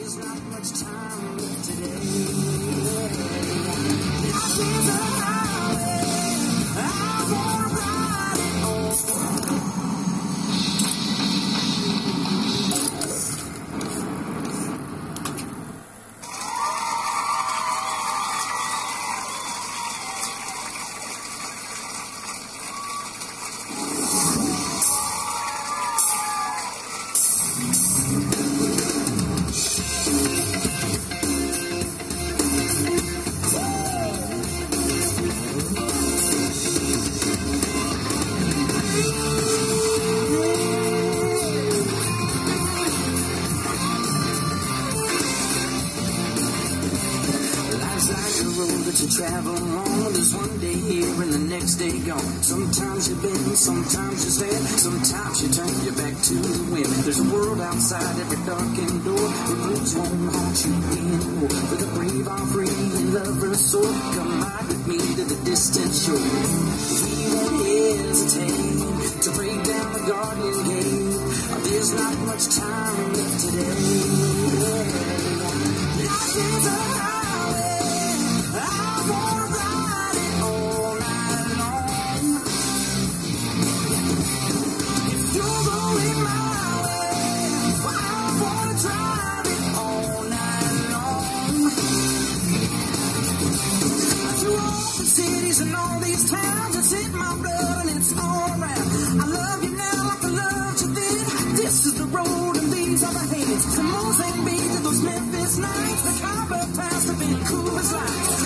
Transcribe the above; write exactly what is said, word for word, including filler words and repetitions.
There's not much time left today. Life is a highway, I wanna ride it all. To travel on, there's one day here and the next day gone. Sometimes you bend, sometimes you stand, sometimes you turn your back to the wind. There's a world outside every darkened door, where blues won't haunt you anymore. For the brave are free and lovers soar. Come ride with me to the distant shore. We won't hesitate to break down the garden gate. There's not much time left today. Life is a highway, I wanna ride it all night long. If you're going my way, I wanna drive it all night long. Through all the cities and all these towns, it's in my blood and it's all around. I love you now like I loved you then. This is the road and these are the hands. From Mozambique to those Memphis nights, the copper past the Vancouver's lights.